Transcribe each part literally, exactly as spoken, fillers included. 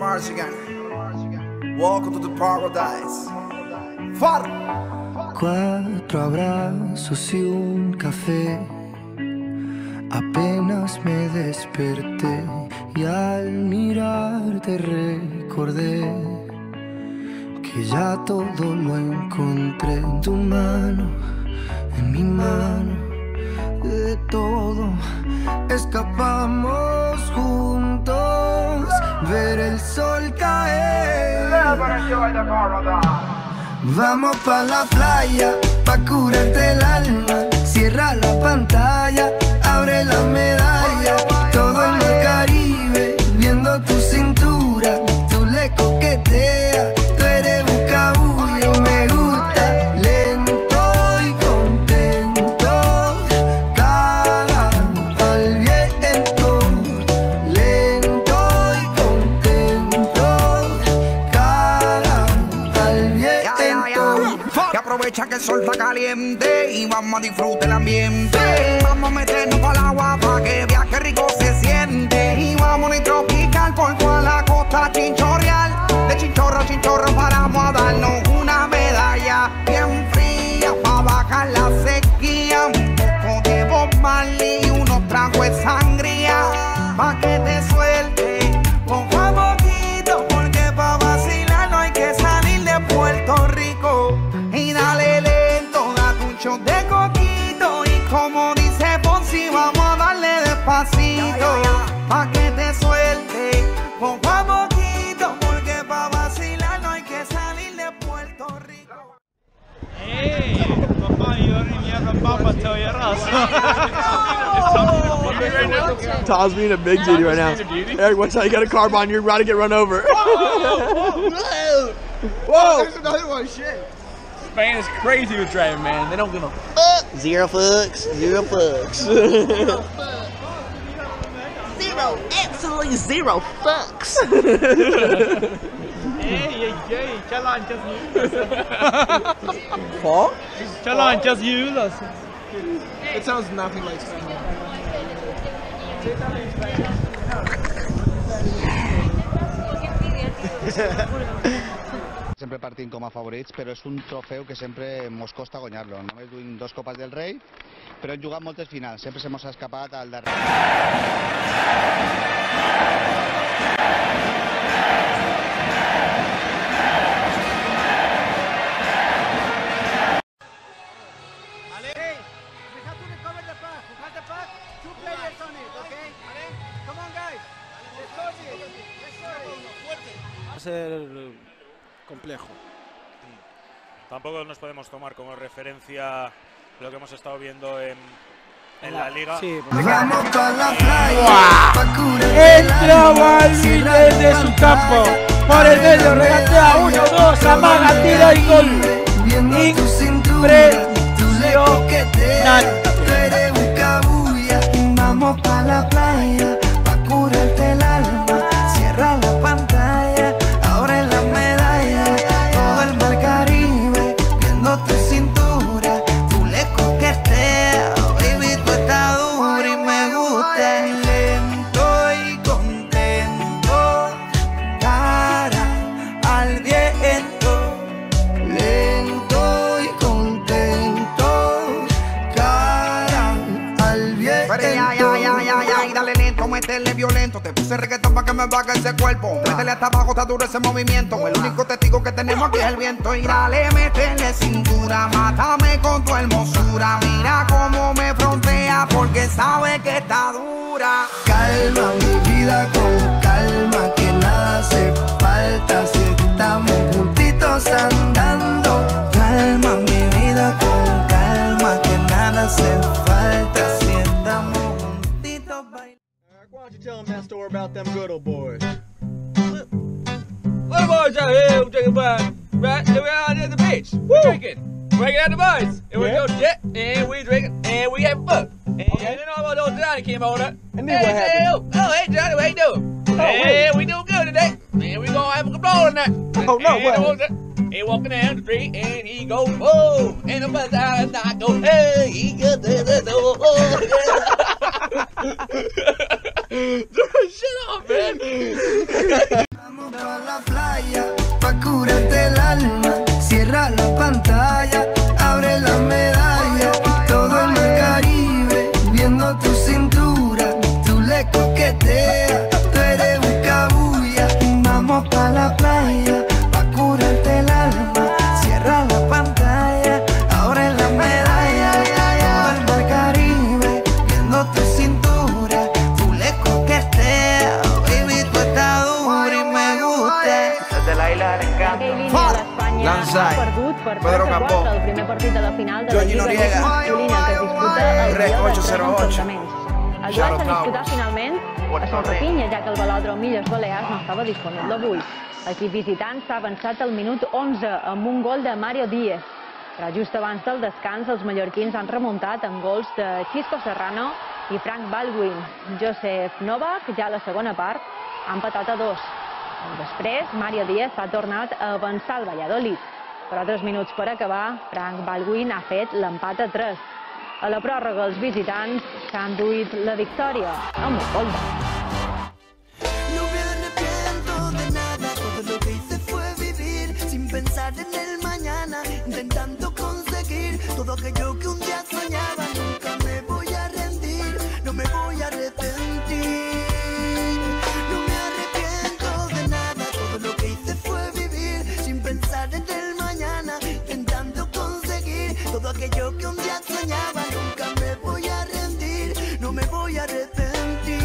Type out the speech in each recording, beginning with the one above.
March again. Welcome to the paradise. Far. Cuatro abrazos y un café. Apenas me desperté y al mirarte recordé que ya todo lo encontré en tu mano, en mi mano. De todo escapamos juntos, ver el sol caer. Vamos pa' la playa, pa' curarte el alma. Cierra la pantalla, abre la medalla. Todo en el Caribe, viendo tu cintura. Tú le coqueteas, tú eres buscabulla y me gusta. Lento y contento, cara al viento. Lento y contento, cara al viento. Que aprovecha que el sol está caliente y vamos a disfrutar el ambiente. Vamos a meternos para el agua para que viaje rico se siente. Y vamos a tropical por toda la costa chinchorreal. De chinchorro a chinchorro paramos a darnos una medalla bien fría para bajar la sequía. Un poco de Bob Marley y unos tragos de sangría pa' que te suelte poco a poquito, porque pa' vacilar no hay que salir de Puerto Rico. Y dale lento, date un shot de coquito. Y como dice Ponzi, vamos a darle despacito pa' que te suelte poco a poquito, porque pa' vacilar no hay que salir de Puerto Rico. Hey, papá, yo arriba papá, tell you Tom's being a big dude right now. Eric, watch how you got a car behind you, you're about to get run over. Whoa! Whoa! There's another one, shit. Spain is crazy with driving, man. They don't give a fuck. Zero fucks. Zero fucks. Zero, absolutely zero fucks. Hey, hey, Chalon just use us. What? Chalon just use us. It sounds nothing like Spain. Sempre partim com a favorits, però és un trofeu que sempre mos costa guanyar-lo. Només duim dos copes del rei, però hem jugat moltes finals. Sempre se mos ha escapat al darrere. Va a ser complejo. Tampoco nos podemos tomar como referencia lo que hemos estado viendo en, en la liga. Sí, vamos pa' la playa. Entra Balvin desde su campo. Por el medio regatea uno, dos, amaga, tira y gol. Impresionante. Vamos pa' la playa, pa' curarte el alma. Cierra la pantalla, abre la medalla. Todo el mar Caribe, viendo tu cintura. Tú le coqueteas, baby, tú estás dura y me gusta. Lento y contento, cara al viento. Lento y contento, cara al viento. Ya, ya, ya, ya, ya, y dale lento, métele violento. Te puse reggaetón pa' que me baje ese cuerpo. Métele hasta abajo, está duro ese movimiento. El único testigo que tenemos aquí es el viento. Y dale, métele cintura, mátame con tu hermosura. Mira cómo me frontea, porque sabe que está dura. Calma mi vida con calma, que nada hace falta si estamos juntitos andando. Calma mi vida con calma, que nada hace falta si estamos juntitos bailando. Why don't you tell them that story about them good old boys? Little boys out here, we're drinking wine, right? And we're out at the beach, we're drinking, drinking at the boys. And we Yeah. go jet, and we drinking, and we having fun. And Okay. then all about old Johnny came over. And then hey, what happened? Hey, oh, oh, hey Johnny, how you doing? Oh, hey, we doing good today. And we gonna have a good blow tonight. Oh, no, and what the old- He walking down the street and he goes, whoa, and the buzz and I go, hey, he goes, oh, oh, oh. Shut up, man. Vamos a la playa, pa' curarte el alma. Cierra la pantalla, abre la medalla. Todo el mar Caribe, viendo tu cintura. Tú le coqueteas, tú eres un cabulla. Vamos pa' la playa, pa' curarte el alma. Cierra la pantalla, abre la medalla. Todo el mar Caribe, viendo tu cintura. Tú le coqueteas, baby, tú estás dura y me gusta. Desde la isla del Encanto. Lanzai, Pedro Capó, el primer partit de la final de la Joaquín Lliga Noriega, masculina que es disputa el Rec dia de ocho tres cero ocho. enfrontaments. El duel s'ha disputat finalment a Sant Rapinya, ja que el velòdrom Illes Balears no estava disponible avui. L'equip visitant s'ha avançat al minut onze amb un gol de Mario Díez. Però just abans del descans, els mallorquins han remuntat amb gols de Xisco Serrano i Frank Baldwin. Joseph Novak, ja a la segona part, ha empatat a dos. Després, Mario Díez ha tornat a avançar al Valladolid. Però tres minuts per acabar, Frank Baldwin ha fet l'empat a tres. A la pròrroga, els visitants s'han duit la victòria amb un gol de. No me arrepiento de nada, todo lo que hice fue vivir sin pensar en el mañana, intentando conseguir todo aquello que un día soñaba. Nunca me voy a rendir, no me voy a arrepentir. No me arrepiento de nada, todo lo que hice fue vivir sin pensar en el mañana, intentando conseguir todo aquello que un día soñaba. Nunca me voy a rendir, no me voy a arrepentir.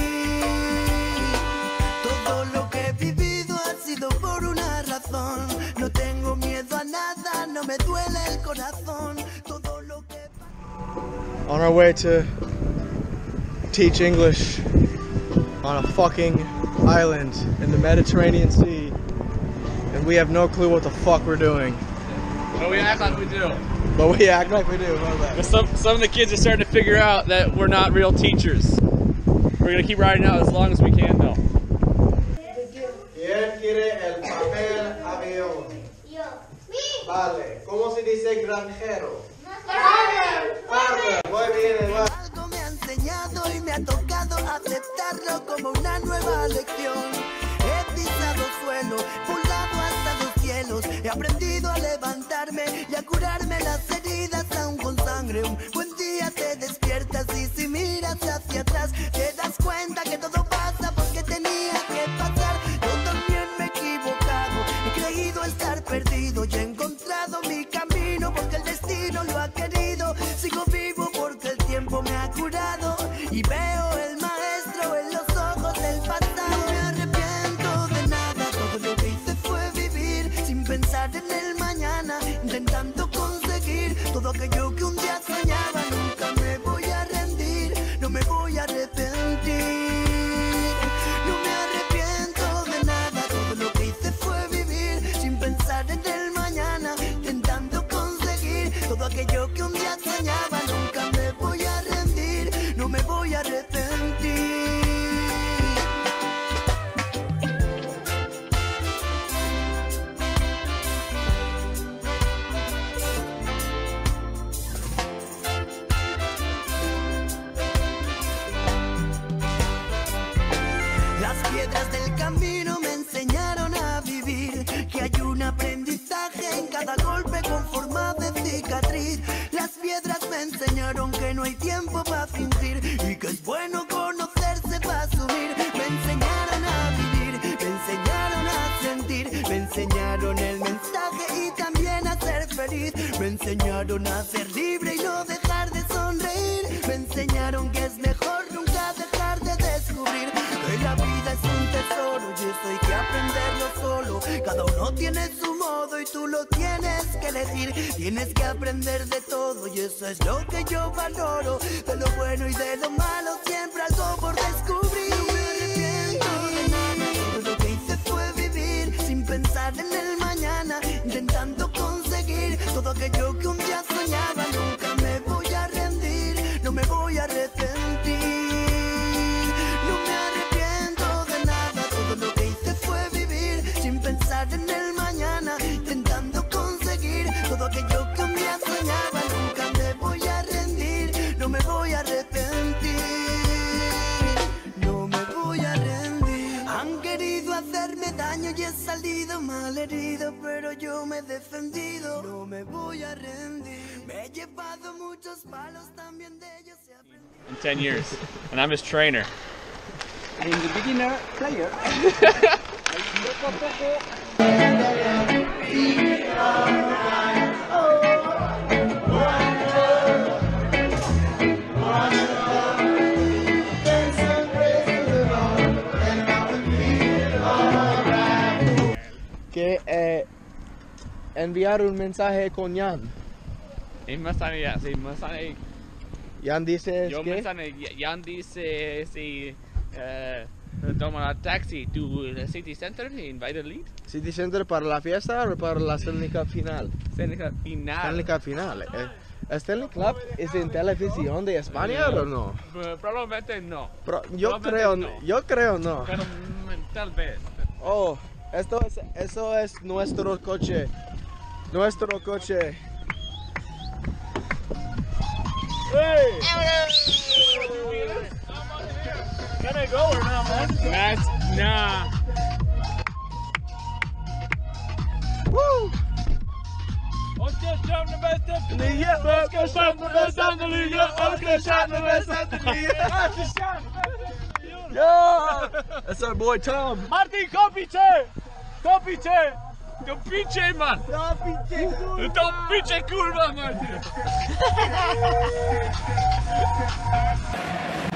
Todo lo que he vivido ha sido por una razón. No tengo miedo a nada, no me duele el corazón. Todo lo que... On our way to teach English on a fucking island in the Mediterranean Sea, and we have no clue what the fuck we're doing. But we act like we do. But we act like we do. How's that? But some, some of the kids are starting to figure out that we're not real teachers. We're going to keep riding out as long as we can, though. ¿Quién quiere el papel avión? Yo. Vale. ¿Cómo se dice granjero? Farmer. Farmer. Muy bien, igual. Algo me ha enseñado y me ha tocado aceptarlo como una nueva lección. He pisado suelo, volado hasta los cielos. He aprendido a levantarme y a curarme las heridas aún con sangre. Un buen día te despiertas y si miras hacia atrás te das cuenta que todo pasa porque tenía que pasar. Yo también me he equivocado, he creído estar perdido y he encontrado mi camino porque el destino lo ha querido. Sigo vivo porque el tiempo me ha curado y veo el maestro en los ojos del pasado. No me arrepiento de nada, todo lo que hice fue vivir sin pensar en el mañana, intentando conseguir todo aquello que un día soñaba. Nunca me voy a rendir, no me voy a arrepentir. No me arrepiento de nada, todo lo que hice fue vivir sin pensar en el mañana, intentando conseguir todo aquello que un día soñaba. Nunca me voy a rendir, no me voy a arrepentir. Las piedras del camino me enseñaron a vivir, que hay un aprendizaje en cada golpe con forma de cicatriz. Las piedras me enseñaron que no hay tiempo para fingir y que es bueno conocerse para asumir. Me enseñaron a vivir, me enseñaron a sentir, me enseñaron el mensaje y también a ser feliz. Me enseñaron a ser libre y no dejar de sonreír. Me enseñaron que es mejor nunca dejar de descubrir que la vida es un tesoro y eso hay que aprenderlo solo. Cada uno tiene su modo y tú lo tienes que elegir. Tienes que aprender de todo y eso es lo que yo valoro. De lo bueno y de lo malo siempre algo por descubrir. No me arrepiento de nada, todo lo que hice fue vivir sin pensar en el mañana, intentando conseguir todo aquello que un día soñaba. Nunca me voy a rendir, no me voy a arrepentir. No me arrepiento de nada, todo lo que hice fue vivir sin pensar en el mañana, intentando conseguir todo aquello que un día soñaba. Nunca me voy a rendir, no me voy a arrepentir. No me voy a arrepentir. daño y he salido mal herido, pero yo me he defendido. No me voy a rendir. Me he llevado muchos palos, también de ellos he aprendido. In ten years, and I'm his trainer. I'm the beginner player. Que eh, enviar un mensaje con Jan. Un mensaje, ya, sí, mensaje. Jan dice Yo que mensaje, Jan dice si eh, tomar taxi to the city center in Valladolid. City Center para la fiesta o para la Stanley Cup final. Stanley Cup final. Stanley Cup final. Eh, ¿Stanley Cup es en televisión de España Eh, o no? eh, Probablemente no. Pro- yo Probablemente creo, no. yo creo no. Pero mm, tal vez. Oh, esto es, eso es nuestro coche. Nuestro coche. Hey! Can I go or not, man? That's nah. Woo! Oscar Schaap de beste Liga, Oscar Schaap de beste aan de liga. Oscar Schaap de beste aan de liga. Yeah! That's our boy Tom. Martin, kopiče! Kopiče! To piče, man! To piče, kurva, Martin!